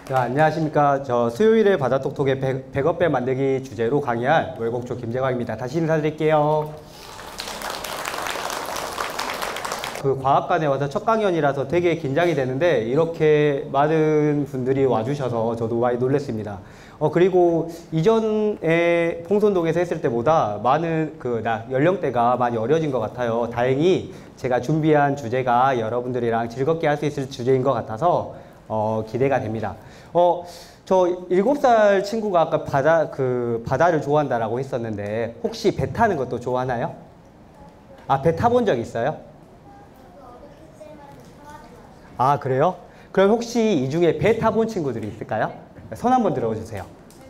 안녕하십니까. 저 수요일에 바다톡톡의 100억 배 만들기 주제로 강의할 월곡초 김재광입니다. 다시 인사드릴게요. 그 과학관에 와서 첫 강연이라서 되게 긴장이 되는데 이렇게 많은 분들이 와주셔서 저도 많이 놀랐습니다. 그리고 이전에 봉선동에서 했을 때보다 많은 연령대가 많이 어려진 것 같아요. 다행히 제가 준비한 주제가 여러분들이랑 즐겁게 할 수 있을 주제인 것 같아서 기대가 됩니다. 저 7살 친구가 아까 바다를 좋아한다라고 했었는데 혹시 배 타는 것도 좋아하나요? 아, 배 타본 적 있어요? 아, 그래요? 그럼 혹시 이 중에 배 타본 친구들이 있을까요? 손 한번 들어주세요.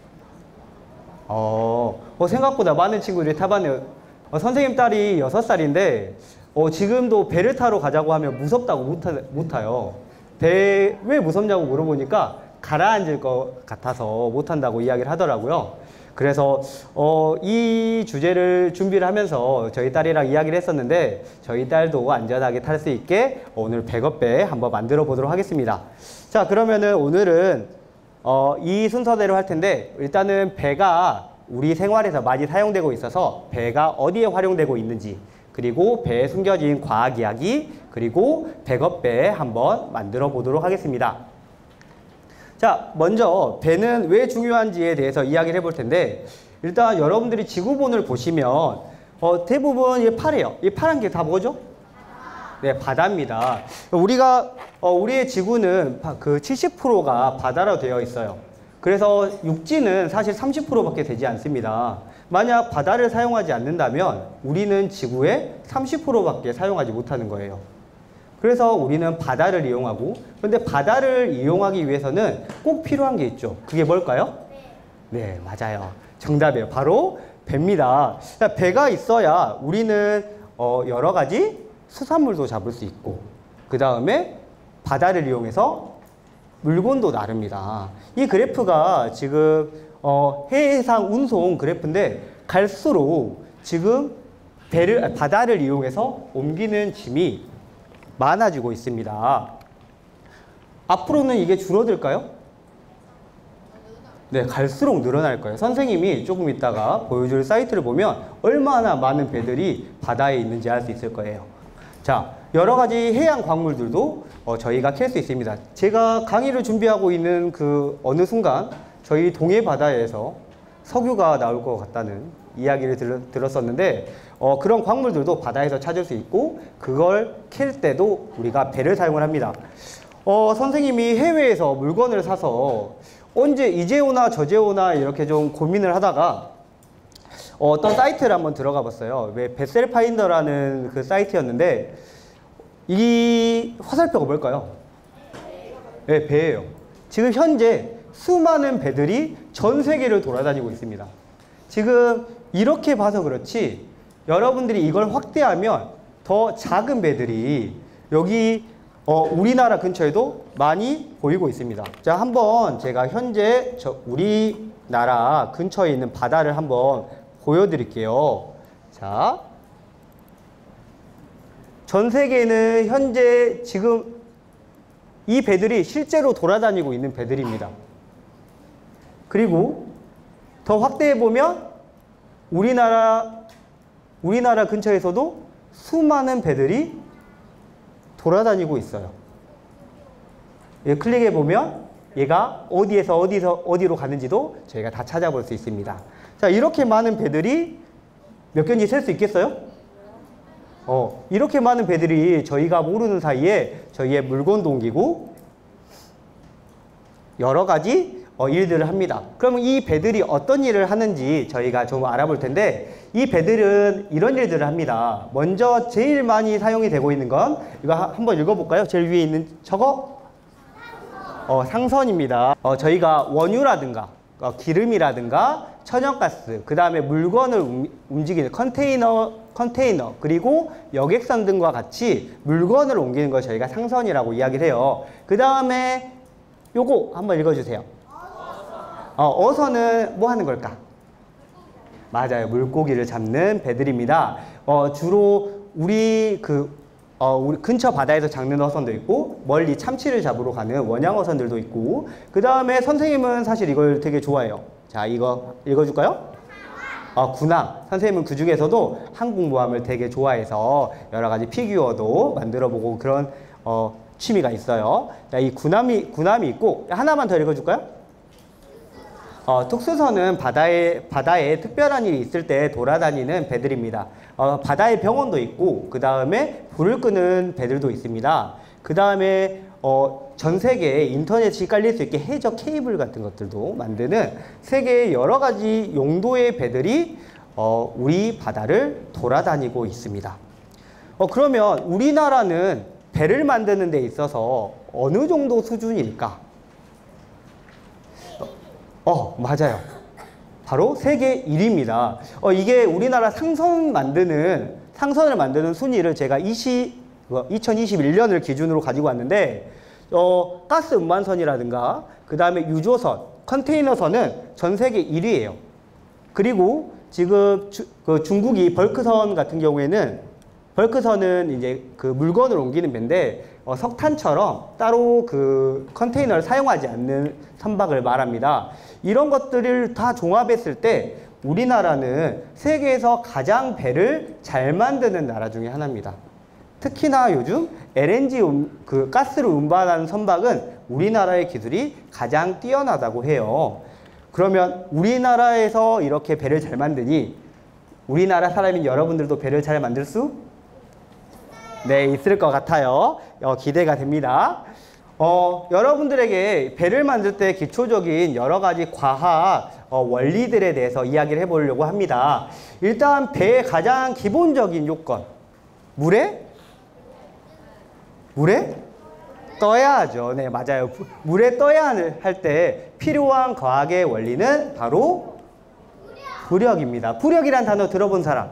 생각보다 많은 친구들이 타봤네요. 선생님 딸이 6살인데 지금도 배를 타러 가자고 하면 무섭다고 못 타요. 배 왜 무섭냐고 물어보니까 가라앉을 것 같아서 못 탄다고 이야기를 하더라고요. 그래서 이 주제를 준비를 하면서 저희 딸이랑 이야기를 했었는데 저희 딸도 안전하게 탈 수 있게 오늘 100억 배 한번 만들어 보도록 하겠습니다. 자, 그러면은 오늘은 이 순서대로 할 텐데 일단은 배가 우리 생활에서 많이 사용되고 있어서 배가 어디에 활용되고 있는지, 그리고 배에 숨겨진 과학 이야기, 그리고 100억 배 한번 만들어 보도록 하겠습니다. 자, 먼저 배는 왜 중요한지에 대해서 이야기를 해볼 텐데 일단 여러분들이 지구본을 보시면 대부분 이게 파래요. 이 파란 게 다 뭐죠? 네, 바다입니다. 우리의 지구는 그 70%가 바다로 되어 있어요. 그래서 육지는 사실 30%밖에 되지 않습니다. 만약 바다를 사용하지 않는다면 우리는 지구의 30%밖에 사용하지 못하는 거예요. 그래서 우리는 바다를 이용하고, 그런데 바다를 이용하기 위해서는 꼭 필요한 게 있죠. 그게 뭘까요? 네, 맞아요. 정답이에요. 바로 배입니다. 배가 있어야 우리는 여러 가지 수산물도 잡을 수 있고, 그 다음에 바다를 이용해서 물건도 나릅니다. 이 그래프가 지금 해상 운송 그래프인데 갈수록 지금 바다를 이용해서 옮기는 짐이 많아지고 있습니다. 앞으로는 이게 줄어들까요? 네, 갈수록 늘어날 거예요. 선생님이 조금 있다가 보여줄 사이트를 보면 얼마나 많은 배들이 바다에 있는지 알 수 있을 거예요. 자, 여러 가지 해양 광물들도 저희가 캘 수 있습니다. 제가 강의를 준비하고 있는 그 어느 순간 저희 동해 바다에서 석유가 나올 것 같다는 이야기를 들었었는데 그런 광물들도 바다에서 찾을 수 있고 그걸 캘 때도 우리가 배를 사용을 합니다. 선생님이 해외에서 물건을 사서 언제 이제 오나 저제 오나 이렇게 좀 고민을 하다가 어떤 사이트를 한번 들어가 봤어요. 베셀파인더라는 그 사이트였는데 이 화살표가 뭘까요? 네, 배예요. 지금 현재 수많은 배들이 전 세계를 돌아다니고 있습니다. 지금 이렇게 봐서 그렇지 여러분들이 이걸 확대하면 더 작은 배들이 여기 우리나라 근처에도 많이 보이고 있습니다. 자, 한번 제가 현재 우리나라 근처에 있는 바다를 한번 보여드릴게요. 자, 전 세계에는 현재 지금 이 배들이 실제로 돌아다니고 있는 배들입니다. 그리고 더 확대해보면 우리나라 근처에서도 수많은 배들이 돌아다니고 있어요. 클릭해보면 얘가 어디로 가는지도 저희가 다 찾아볼 수 있습니다. 자, 이렇게 많은 배들이 몇 개인지 셀 수 있겠어요? 이렇게 많은 배들이 저희가 모르는 사이에 저희의 물건도 옮기고 여러 가지 일들을 합니다. 그러면 이 배들이 어떤 일을 하는지 저희가 좀 알아볼 텐데 이 배들은 이런 일들을 합니다. 먼저 제일 많이 사용이 되고 있는 건 이거 한번 읽어볼까요? 제일 위에 있는 저거? 상선입니다. 저희가 원유라든가 기름이라든가 천연가스, 그 다음에 물건을 움직이는 컨테이너, 그리고 여객선 등과 같이 물건을 옮기는 걸 저희가 상선이라고 이야기를 해요. 그 다음에 요거 한번 읽어주세요. 어선은 뭐 하는 걸까? 맞아요. 물고기를 잡는 배들입니다. 주로 우리 우리 근처 바다에서 잡는 어선도 있고 멀리 참치를 잡으러 가는 원양 어선들도 있고 그 다음에 선생님은 사실 이걸 되게 좋아해요. 자, 이거 읽어줄까요? 군함. 선생님은 그 중에서도 항공모함을 되게 좋아해서 여러 가지 피규어도 만들어보고 그런 취미가 있어요. 자, 이 군함이 있고 하나만 더 읽어줄까요? 특수선은 바다에 특별한 일이 있을 때 돌아다니는 배들입니다. 바다에 병원도 있고 그 다음에 불을 끄는 배들도 있습니다. 그 다음에 전 세계에 인터넷이 깔릴 수 있게 해저 케이블 같은 것들도 만드는 세계의 여러 가지 용도의 배들이 우리 바다를 돌아다니고 있습니다. 그러면 우리나라는 배를 만드는 데 있어서 어느 정도 수준일까? 맞아요. 바로 세계 1위입니다. 이게 우리나라 상선을 만드는 순위를 제가 2021년을 기준으로 가지고 왔는데, 가스 운반선이라든가, 그 다음에 유조선, 컨테이너선은 전 세계 1위예요. 그리고 지금 중국이 벌크선 같은 경우에는, 벌크선은 이제 그 물건을 옮기는 배인데, 석탄처럼 따로 그 컨테이너를 사용하지 않는 선박을 말합니다. 이런 것들을 다 종합했을 때 우리나라는 세계에서 가장 배를 잘 만드는 나라 중에 하나입니다. 특히나 요즘 LNG 가스를 운반하는 선박은 우리나라의 기술이 가장 뛰어나다고 해요. 그러면 우리나라에서 이렇게 배를 잘 만드니 우리나라 사람인 여러분들도 배를 잘 만들 수? 네, 있을 것 같아요. 기대가 됩니다. 여러분들에게 배를 만들 때 기초적인 여러 가지 과학 원리들에 대해서 이야기를 해보려고 합니다. 일단 배의 가장 기본적인 요건, 물에 떠야 하죠. 네, 맞아요. 물에 떠야 할 때 필요한 과학의 원리는 바로 부력입니다. 부력이란 단어 들어본 사람?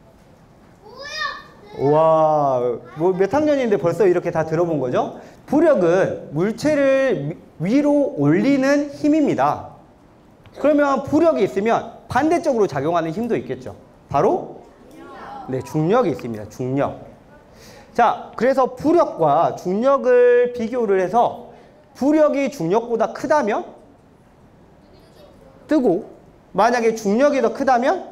와, 몇 학년인데 벌써 이렇게 다 들어본 거죠? 부력은 물체를 위로 올리는 힘입니다. 그러면 부력이 있으면 반대쪽으로 작용하는 힘도 있겠죠. 바로? 네, 중력이 있습니다. 중력. 자, 그래서 부력과 중력을 비교를 해서 부력이 중력보다 크다면 뜨고, 만약에 중력이 더 크다면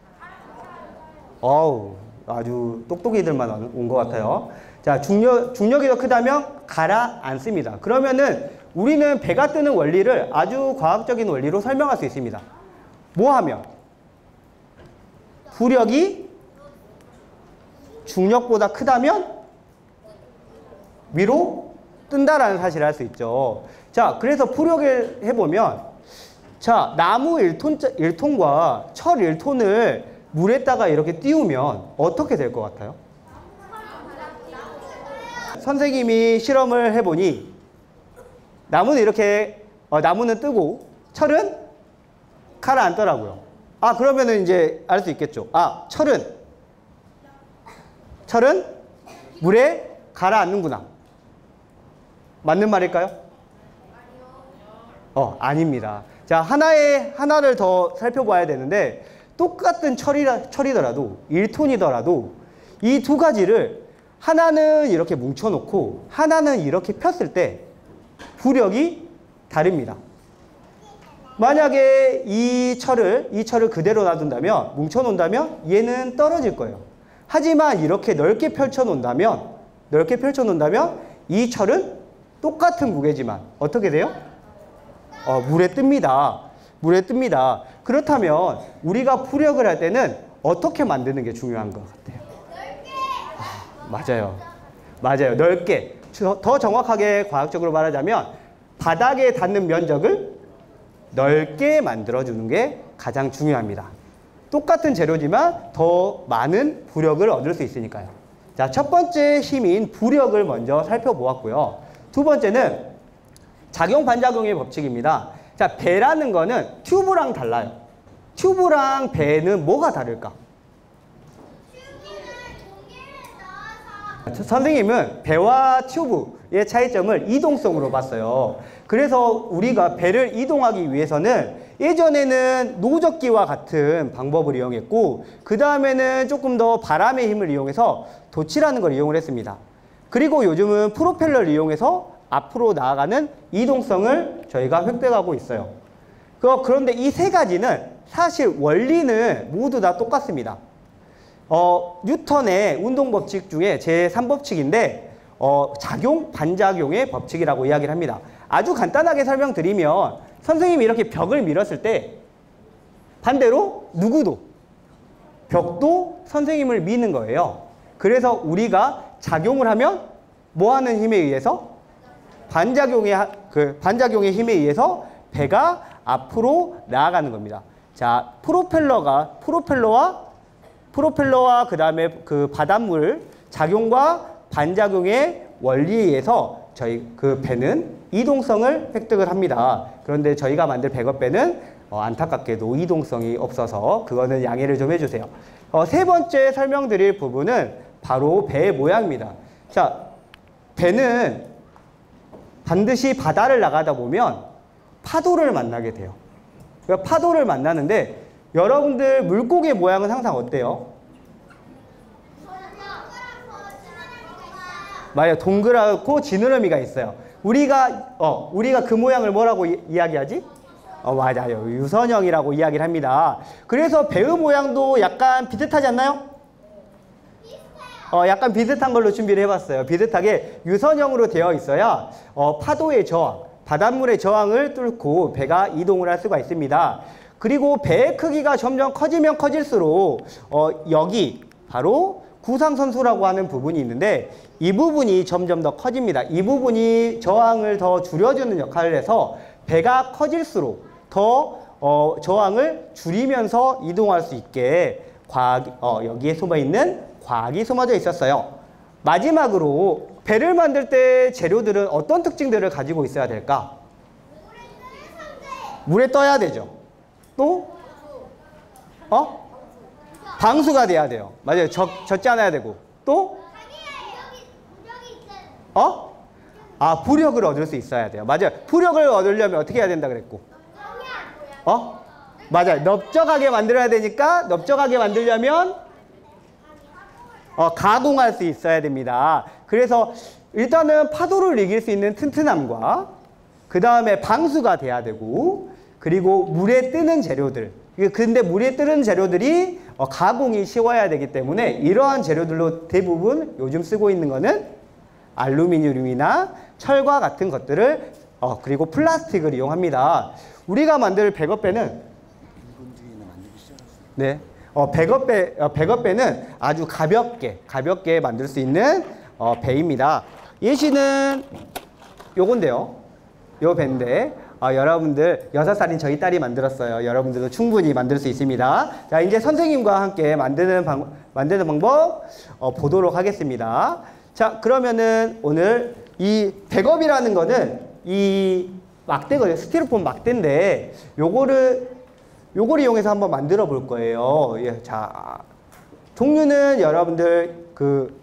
아주 똑똑이들만 온 것 같아요. 자, 중력이 더 크다면 가라앉습니다. 그러면은 우리는 배가 뜨는 원리를 아주 과학적인 원리로 설명할 수 있습니다. 뭐 하면? 부력이 중력보다 크다면 위로 뜬다라는 사실을 알 수 있죠. 자, 그래서 부력을 해보면, 자, 나무 1톤과 철 1톤을 물에다가 이렇게 띄우면 어떻게 될 것 같아요? 선생님이 실험을 해보니 나무는 이렇게 나무는 뜨고 철은 가라앉더라고요. 그러면은 이제 알 수 있겠죠. 철은 물에 가라앉는구나. 맞는 말일까요? 아닙니다. 자, 하나를 더 살펴봐야 되는데, 똑같은 철이더라도 1톤이더라도 이 두 가지를 하나는 이렇게 뭉쳐놓고 하나는 이렇게 폈을 때 부력이 다릅니다. 만약에 이 철을 그대로 놔둔다면, 뭉쳐놓는다면 얘는 떨어질 거예요. 하지만 이렇게 넓게 펼쳐놓는다면 이 철은 똑같은 무게지만 어떻게 돼요? 물에 뜹니다. 그렇다면 우리가 부력을 할 때는 어떻게 만드는 게 중요한 것 같아요? 맞아요. 넓게. 더 정확하게 과학적으로 말하자면 바닥에 닿는 면적을 넓게 만들어주는 게 가장 중요합니다. 똑같은 재료지만 더 많은 부력을 얻을 수 있으니까요. 자, 첫 번째 힘인 부력을 먼저 살펴보았고요. 두 번째는 작용-반작용의 법칙입니다. 자, 배라는 거는 튜브랑 달라요. 튜브랑 배는 뭐가 다를까? 선생님은 배와 튜브의 차이점을 이동성으로 봤어요. 그래서 우리가 배를 이동하기 위해서는 예전에는 노젓기와 같은 방법을 이용했고 그 다음에는 조금 더 바람의 힘을 이용해서 돛이라는 걸 이용을 했습니다. 그리고 요즘은 프로펠러를 이용해서 앞으로 나아가는 이동성을 저희가 획득하고 있어요. 그런데 이 세 가지는 사실 원리는 모두 다 똑같습니다. 뉴턴의 운동법칙 중에 제3법칙인데 작용, 반작용의 법칙이라고 이야기를 합니다. 아주 간단하게 설명드리면 선생님이 이렇게 벽을 밀었을 때 반대로 누구도 벽도 선생님을 미는 거예요. 그래서 우리가 작용을 하면 뭐 하는 힘에 의해서? 반작용의 힘에 의해서 배가 앞으로 나아가는 겁니다. 자, 프로펠러와 그 다음에 그 바닷물 작용과 반작용의 원리에 의해서 저희 그 배는 이동성을 획득을 합니다. 그런데 저희가 만들 백업배는 안타깝게도 이동성이 없어서 그거는 양해를 좀 해주세요. 세 번째 설명드릴 부분은 바로 배의 모양입니다. 자, 배는 반드시 바다를 나가다 보면 파도를 만나게 돼요. 그러니까 파도를 만나는데 여러분들 물고기의 모양은 항상 어때요? 맞아요. 동그랗고 지느러미가 있어요. 우리가 그 모양을 뭐라고 이야기하지? 맞아요. 유선형이라고 이야기를 합니다. 그래서 배의 모양도 약간 비슷하지 않나요? 약간 비슷한 걸로 준비를 해봤어요. 비슷하게 유선형으로 되어 있어야 파도의 저항, 바닷물의 저항을 뚫고 배가 이동을 할 수가 있습니다. 그리고 배의 크기가 점점 커지면 커질수록 여기 바로 구상선수라고 하는 부분이 있는데 이 부분이 점점 더 커집니다. 이 부분이 저항을 더 줄여주는 역할을 해서 배가 커질수록 더 저항을 줄이면서 이동할 수 있게 여기에 숨어있는 과학이 숨어져 있었어요. 마지막으로 배를 만들 때 재료들은 어떤 특징들을 가지고 있어야 될까? 물에 떠야 되죠. 또? 방수가 돼야 돼요. 맞아요. 젖지 않아야 되고. 또? 부력을 얻을 수 있어야 돼요. 맞아요. 부력을 얻으려면 어떻게 해야 된다 그랬고? 맞아요. 넓적하게 만들어야 되니까 넓적하게 만들려면 가공할 수 있어야 됩니다. 그래서 일단은 파도를 이길 수 있는 튼튼함과 그 다음에 방수가 돼야 되고 그리고 물에 뜨는 재료들. 근데 물에 뜨는 재료들이 가공이 쉬워야 되기 때문에 이러한 재료들로 대부분 요즘 쓰고 있는 거는 알루미늄이나 철과 같은 것들을 그리고 플라스틱을 이용합니다. 우리가 만들 백업배는 네. 백업배는 아주 가볍게 만들 수 있는 배입니다. 예시는 요건데요. 요 배인데 여러분들 6살인 저희 딸이 만들었어요. 여러분들도 충분히 만들 수 있습니다. 자, 이제 선생님과 함께 만드는 방법 보도록 하겠습니다. 자, 그러면은 오늘 이 백업이라는 거는 이 막대거든요. 스티로폼 막대인데 요거를 이용해서 한번 만들어 볼 거예요. 예, 자, 종류는 여러분들 그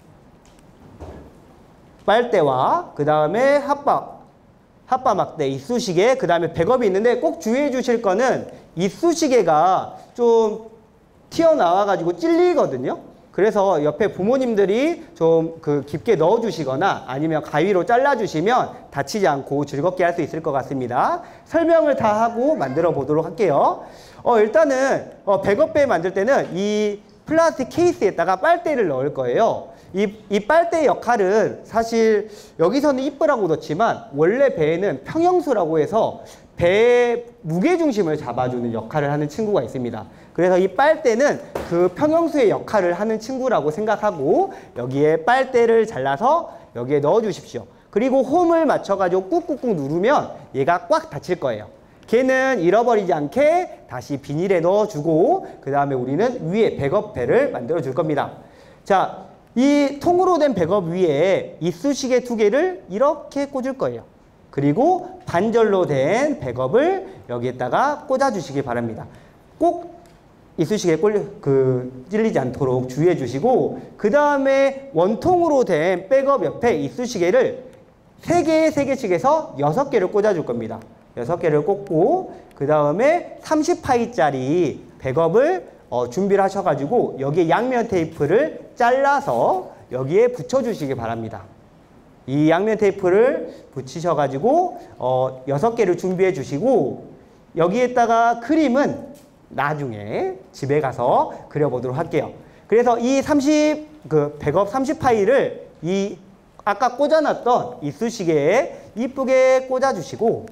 빨대와 그 다음에 핫바 막대, 이쑤시개, 그 다음에 백업이 있는데 꼭 주의해 주실 거는 이쑤시개가 좀 튀어나와가지고 찔리거든요. 그래서 옆에 부모님들이 좀 깊게 넣어 주시거나 아니면 가위로 잘라 주시면 다치지 않고 즐겁게 할 수 있을 것 같습니다. 설명을 다 하고 만들어 보도록 할게요. 일단은 백업배 만들 때는 이 플라스틱 케이스에다가 빨대를 넣을 거예요. 이 빨대의 역할은 사실 여기서는 이쁘라고 넣지만 원래 배에는 평형수라고 해서 배의 무게중심을 잡아주는 역할을 하는 친구가 있습니다. 그래서 이 빨대는 그 평형수의 역할을 하는 친구라고 생각하고 여기에 빨대를 잘라서 여기에 넣어 주십시오. 그리고 홈을 맞춰가지고 꾹꾹꾹 누르면 얘가 꽉 닫힐 거예요. 걔는 잃어버리지 않게 다시 비닐에 넣어주고 그 다음에 우리는 위에 백업배를 만들어 줄 겁니다. 자, 이 통으로 된 백업 위에 이쑤시개 2개를 이렇게 꽂을 거예요. 그리고 반절로 된 백업을 여기에다가 꽂아 주시기 바랍니다. 꼭 이쑤시개에 찔리지 않도록 주의해 주시고 그 다음에 원통으로 된 백업 옆에 이쑤시개를 3개씩 해서 6개를 꽂아 줄 겁니다. 6개를 꽂고 그 다음에 30파이짜리 백업을 준비를 하셔가지고 여기에 양면 테이프를 잘라서 여기에 붙여주시기 바랍니다. 이 양면 테이프를 붙이셔가지고 6개를 준비해 주시고 여기에다가 그림은 나중에 집에 가서 그려보도록 할게요. 그래서 이 백업 30파이를 이 아까 꽂아놨던 이쑤시개에 이쁘게 꽂아주시고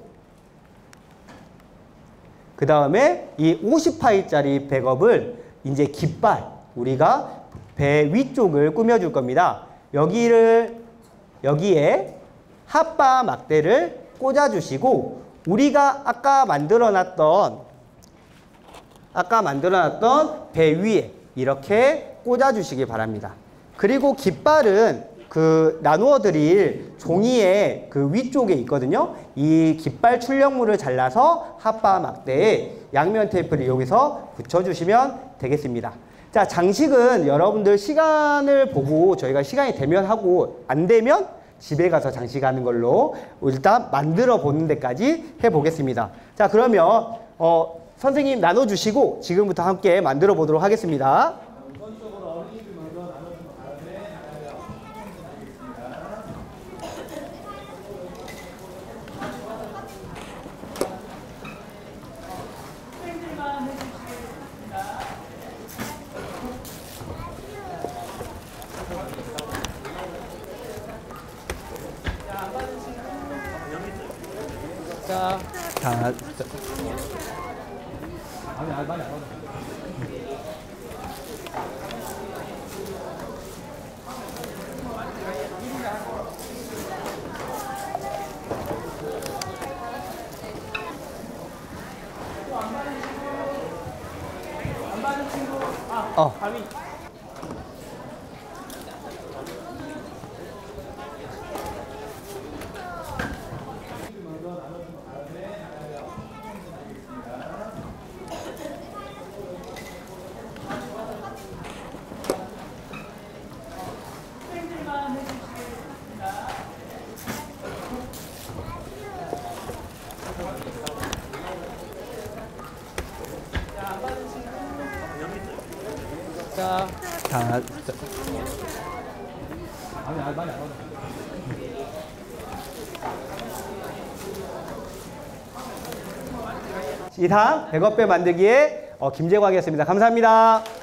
그 다음에 이 50파이짜리 백업을 이제 깃발, 우리가 배 위쪽을 꾸며줄 겁니다. 여기에 핫바 막대를 꽂아주시고 우리가 아까 만들어놨던 배 위에 이렇게 꽂아주시기 바랍니다. 그리고 깃발은 그 나누어 드릴 종이의 그 위쪽에 있거든요. 이 깃발 출력물을 잘라서 핫바 막대에 양면 테이프를 이용해서 붙여주시면 되겠습니다. 자, 장식은 여러분들 시간을 보고 저희가 시간이 되면 하고 안 되면 집에 가서 장식하는 걸로 일단 만들어 보는 데까지 해보겠습니다. 자, 그러면 선생님 나눠주시고 지금부터 함께 만들어 보도록 하겠습니다. 가위. 이상 백업배 만들기의 김재광이었습니다. 감사합니다.